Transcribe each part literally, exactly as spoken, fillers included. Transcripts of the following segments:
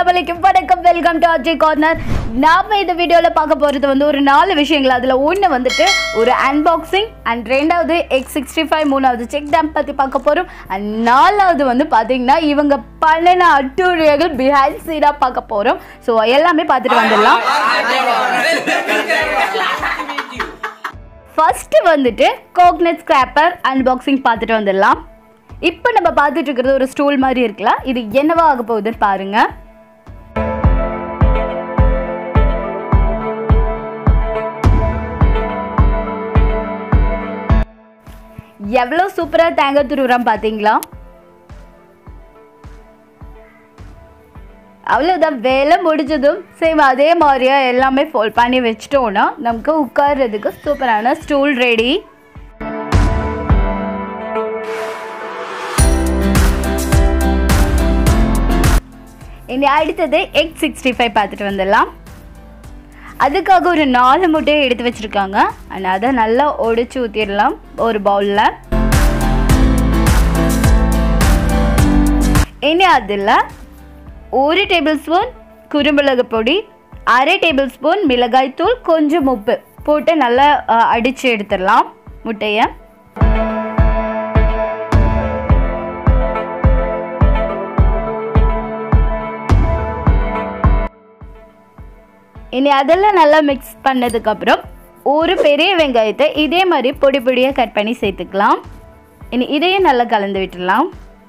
Assalamualaikum வணக்கம் welcome to Rjcornor. நாம இந்த வீடியோல பார்க்க போறது வந்து ஒரு நாலு விஷயங்கள். அதுல ஒண்ணு வந்துட்டு ஒரு அன்பாக்சிங் and ரெண்டாவது எக்ஸ் சிக்ஸ்டி ஃபைவ், மூணாவது செக் டேம் பத்தி பார்க்க போறோம். and நாலாவது வந்து பாத்தீங்கன்னா இவங்க பண்ணன அட்டூழியங்கள் பிஹைண்ட் சீனா பார்க்க போறோம். சோ எல்லாமே பார்த்துட்டு வந்துடலாம். ஃபர்ஸ்ட் வந்துட்டு கோகனட் ஸ்கிராப்பர் அன்பாக்சிங் பார்த்துட்டு வந்துடலாம். இப்போ நம்ம பார்த்துட்டு இருக்கிறது ஒரு ஸ்டூல் மாதிரி இருக்குல்ல, இது என்னவா ஆக போகுதுன்னு பாருங்க. எவ்வளோ சூப்பரா தேங்காய் துருவுறான் பாத்தீங்களா? அவ்வளோதான், வேலை முடிஞ்சதும் சேம் அதே மாதிரியா எல்லாமே ஃபோல்ட் பண்ணி வச்சிட்டோம்னா நமக்கு உட்கார்றதுக்கு சூப்பரான ஸ்டூல் ரெடி. இனி அடுத்தது எக்ஸ் சிக்ஸ்டி ஃபைவ் பார்த்துட்டு வந்துடலாம். அதுக்காக ஒரு நாலு முட்டையை எடுத்து வச்சுருக்காங்க. அண்ட் அதை நல்லா உடைச்சு ஊற்றிடலாம் ஒரு பவுலில். இனி அதில் ஒரு டேபிள் ஸ்பூன் குருமிளகு பொடி, அரை டேபிள் ஸ்பூன் மிளகாய்த்தூள், கொஞ்சம் உப்பு போட்டு நல்லா அடித்து எடுத்துடலாம் முட்டையை. இனி அதெல்லாம் நல்லா மிக்ஸ் பண்ணதுக்கப்புறம் ஒரு பெரிய வெங்காயத்தை இதே மாதிரி பொடி பொடியாக கட் பண்ணி சேர்த்துக்கலாம். இனி இதையும் நல்லா கலந்து விட்டுடலாம்.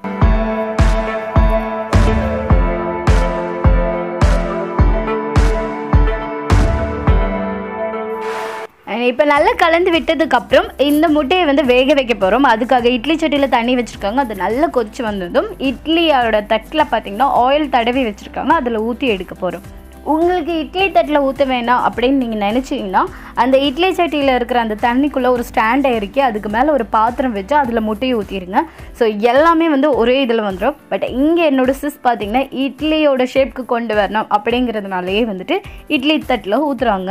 இப்போ நல்லா கலந்து விட்டதுக்கப்புறம் இந்த முட்டையை வந்து வேக வைக்க போகிறோம். அதுக்காக இட்லி சட்டியில் தண்ணி வச்சுருக்காங்க. அது நல்லா கொதிச்சு வந்ததும் இட்லியோட தட்டில் பார்த்திங்கன்னா ஆயில் தடவி வச்சுருக்காங்க, அதில் ஊற்றி எடுக்க போகிறோம். உங்களுக்கு இட்லி தட்டில் ஊற்ற வேணாம் அப்படின்னு நீங்கள் நினச்சிங்கன்னா அந்த இட்லி சட்டியில் இருக்கிற அந்த தண்ணிக்குள்ளே ஒரு ஸ்டாண்டை இறக்கி அதுக்கு மேலே ஒரு பாத்திரம் வச்சு அதில் முட்டையை ஊற்றிடுங்க. ஸோ எல்லாமே வந்து ஒரே இதில் வந்துடும். பட் இங்கே என்னோடய சிஸ் பார்த்திங்கன்னா இட்லியோட ஷேப்புக்கு கொண்டு வரணும் அப்படிங்கிறதுனாலேயே வந்துட்டு இட்லி தட்டில் ஊற்றுறாங்க.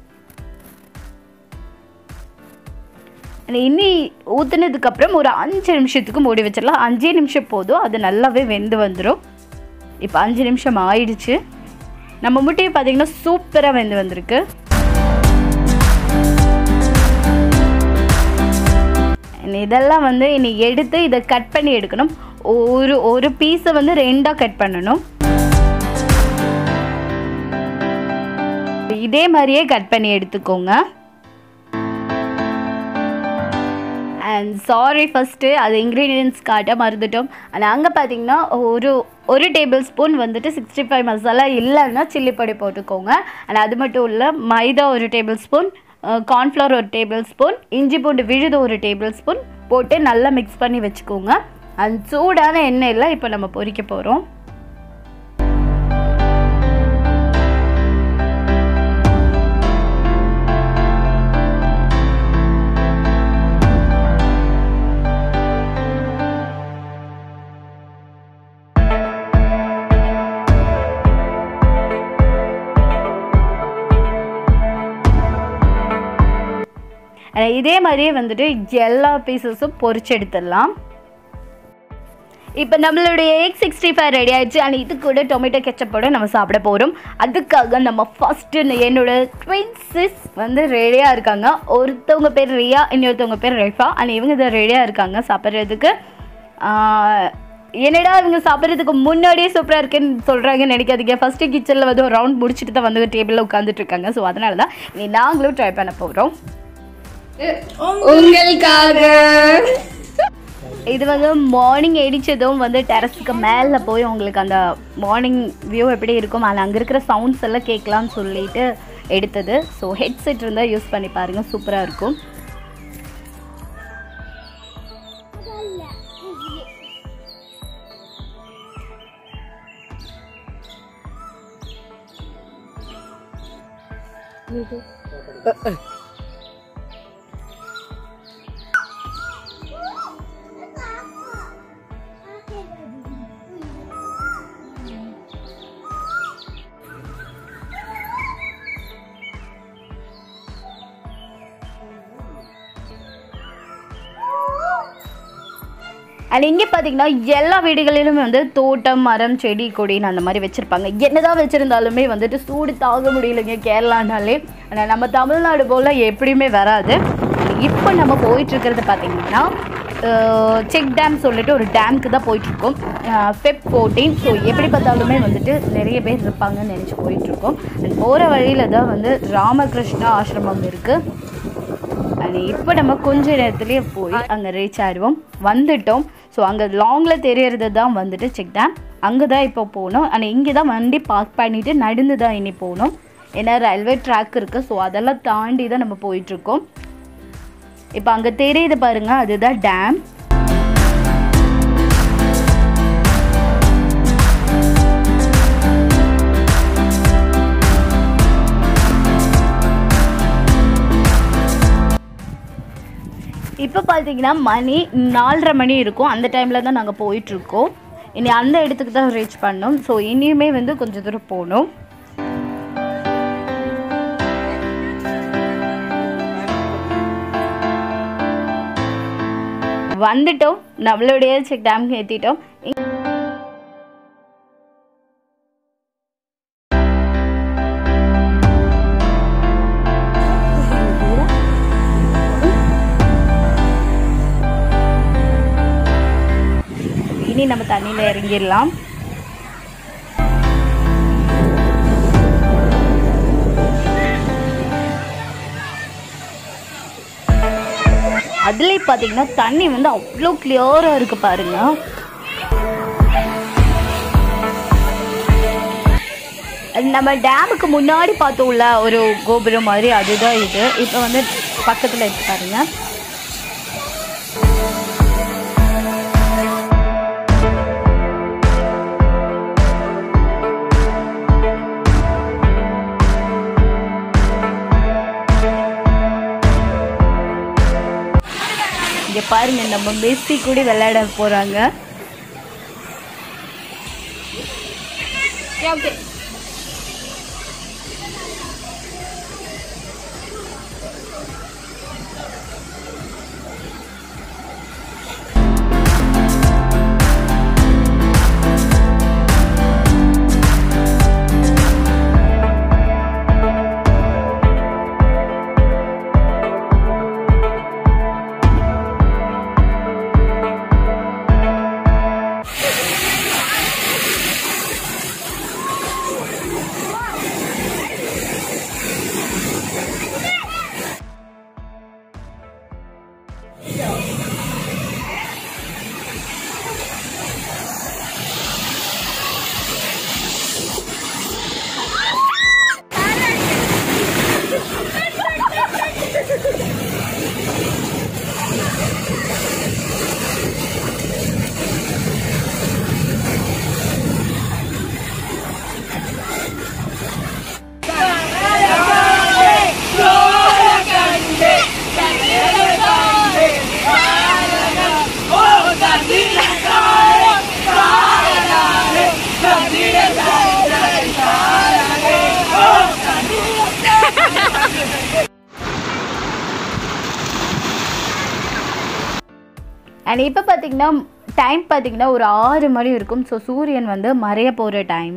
இனி ஊற்றுனதுக்கப்புறம் ஒரு அஞ்சு நிமிஷத்துக்கு மூடி வச்சிடலாம். அஞ்சே நிமிஷம் போதும், அது நல்லாவே வெந்து வந்துடும். இப்போ அஞ்சு நிமிஷம் ஆயிடுச்சு. நம்ம முட்டையை பார்த்தீங்கன்னா சூப்பராக வெந்து வந்திருக்கு. இதெல்லாம் வந்து இனி எடுத்து இதை கட் பண்ணி எடுக்கணும். ஒரு ஒரு பீஸை வந்து ரெண்டாக கட் பண்ணணும். இதே மாதிரியே கட் பண்ணி எடுத்துக்கோங்க. அண்ட் சாரி ஃபஸ்ட்டு அது இன்க்ரீடியன்ட்ஸ் காட்ட மறந்துட்டோம். ஆனால் அங்கே பார்த்தீங்கன்னா ஒரு ஒரு டேபிள் ஸ்பூன் வந்துட்டு சிக்ஸ்டி ஃபைவ் மசாலா இல்லைன்னா சில்லி பொடி போட்டுக்கோங்க. அண்ட் அது மட்டும் இல்லை, மைதா ஒரு டேபிள் ஸ்பூன், கார்ன்ஃப்ளவர் ஒரு டேபிள் ஸ்பூன், இஞ்சி பூண்டு விழுது ஒரு டேபிள் ஸ்பூன் போட்டு நல்லா மிக்ஸ் பண்ணி வச்சுக்கோங்க. அண்ட் சூடான எண்ணெயில் இப்போ நம்ம பொரிக்க போகிறோம். இதே மாதிரியே வந்துட்டு எல்லா பீசஸும் பொரிச்சு எடுத்துடலாம். இப்போ நம்மளுடைய எக்ஸ் சிக்ஸ்டி ஃபைவ் ரெடி ஆயிடுச்சு. அண்ட் இது கூட டொமேட்டோ கெச்சப்போட நம்ம சாப்பிட போகிறோம். அதுக்காக நம்ம ஃபஸ்ட்டு என்னோட ட்வின் சிஸ் வந்து ரெடியாக இருக்காங்க. ஒருத்தவங்க பேர் ரியா, இன்னொருத்தவங்க பேர் ரெஃபா. அண்ட் இவங்க இதை ரெடியாக இருக்காங்க சாப்பிட்றதுக்கு. என்னடா இவங்க சாப்பிட்றதுக்கு முன்னாடியே சூப்பராக இருக்குன்னு சொல்கிறாங்கன்னு நினைக்காதீங்க. ஃபஸ்ட்டு கிச்சனில் வந்து ஒரு ரவுண்ட் முடிச்சுட்டு தான் வந்து டேபிளில் உட்காந்துட்டு இருக்காங்க. ஸோ அதனால தான் நீ நாங்களும் ட்ரை பண்ண போகிறோம் உங்களுக்காக. இது வந்து மார்னிங் எடிச்சதும் வந்து டெரஸுக்கு மேலே போய் உங்களுக்கு அந்த மார்னிங் வியூ எப்படி இருக்கும், அதில் அங்கே இருக்கிற சவுண்ட்ஸ் எல்லாம் கேட்கலான்னு சொல்லிட்டு எடுத்தது. ஸோ ஹெட்செட் இருந்தால் யூஸ் பண்ணி பாருங்கள், சூப்பராக இருக்கும். அண்ட் இங்கே பார்த்தீங்கன்னா எல்லா வீடுகளிலும் வந்து தோட்டம் மரம் செடி கொடின்னு அந்த மாதிரி வச்சுருப்பாங்க. என்னதான் வச்சுருந்தாலுமே வந்துட்டு சூடு தாங்க முடியலைங்க கேரளானாலே. ஆனால் நம்ம தமிழ்நாடு போல் எப்படியுமே வராது. இப்போ நம்ம போயிட்டுருக்கிறது பார்த்திங்கன்னா செக் டேம் சொல்லிட்டு ஒரு டேமுக்கு தான் போயிட்டுருக்கோம். Feb fourteen. ஸோ எப்படி பார்த்தாலுமே வந்துட்டு நிறைய பேர் இருப்பாங்கன்னு நினச்சி போயிட்டுருக்கோம். அண்ட் போகிற வழியில் தான் வந்து ராமகிருஷ்ணா ஆசிரமம் இருக்குது. அண்ட் இப்போ நம்ம கொஞ்ச நேரத்துலேயே போய் அங்கே ரீச் ஆகிடுவோம். வந்துட்டோம். ஸோ அங்கே லாங்கில் தெரியறது தான் வந்துட்டு செக் டேம். அங்கே தான் இப்போ போகணும். ஆனால் இங்கே தான் வண்டி பார்க் பண்ணிவிட்டு நடந்து தான் இனி போகணும். ஏன்னா ரயில்வே ட்ராக் இருக்குது. ஸோ அதெல்லாம் தாண்டி தான் நம்ம போயிட்டுருக்கோம். இப்போ அங்கே தெரியுது பாருங்க, அதுதான் டேம். இப்போ பார்த்தீங்கன்னா மணி நாலரை மணி இருக்கும். அந்த டைமில் தான் நாங்கள் போயிட்டுருக்கோம். இனி அந்த இடத்துக்கு தான் ரீச் பண்ணோம். ஸோ இனியுமே வந்து கொஞ்சம் தூரம் போகணும். வந்துட்டோம். நம்மளுடைய செக் டேம்க்கு ஏற்றிட்டோம். இனி நம்ம தண்ணியில் இறங்கிடலாம். அதுலேயே பார்த்தீங்கன்னா தண்ணி வந்து அவ்வளோ கிளியராக இருக்கு பாருங்க. நம்ம டேமுக்கு முன்னாடி பார்த்தோம்ல ஒரு கோபுரம் மாதிரி, அதுதான் இது. இப்போ வந்து பக்கத்தில் இருக்கு பாருங்க. இங்கே பாருங்க, நம்ம மெஸ்ஸி கூட விளையாட போறாங்க. ஓகே, அண்ட் இப்போ பார்த்தீங்கன்னா டைம் பார்த்தீங்கன்னா ஒரு ஆறு மணி இருக்கும். ஸோ சூரியன் வந்து மறைய போகிற டைம்.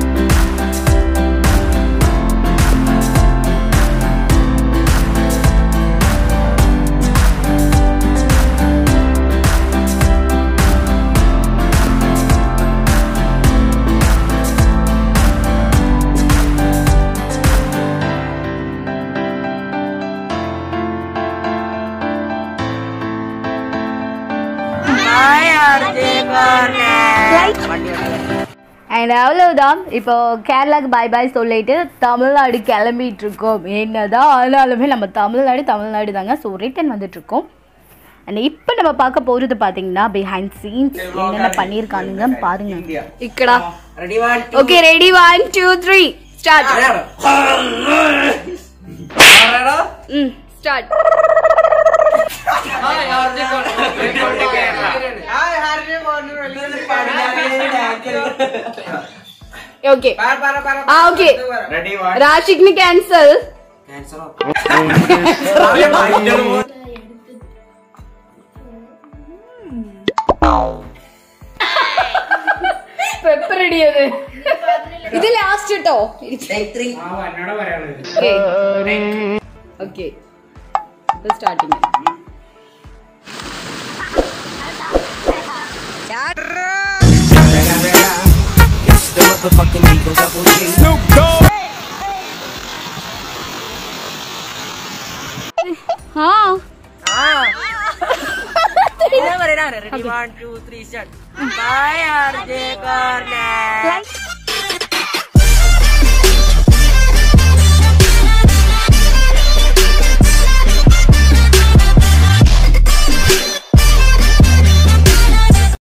அண்ட் அவ்வளவுதான். இப்போ கேரளாக்கு பாய் பாய் சொல்லிட்டு தமிழ்நாடு கிளம்பிட்டு இருக்கோம். என்னதான் ஆனாலுமே நம்ம தமிழ்நாடு தமிழ்நாடு தாங்க. ஸோ ரிட்டன் வந்துட்டு இருக்கோம். அண்ட் இப்போ நம்ம பார்க்க போறது பாத்தீங்கன்னா பிஹைண்ட் சீன்ஸ் என்னென்ன பண்ணியிருக்கானுங்க பாருங்க. இக்கடா okay, ready, one two three start. ம் start. Hi, Rjcornor. Hi, Rjcornor. Okay. Para para para. Ah, okay. Ready, one. Rashik ni cancel. Cancel. Pepper ഇടിയത് ഇത് ലാസ്റ്റ് കേട്ടോ. Okay starting. हाँ हाँ ready one two three start. Bye R J Cornor.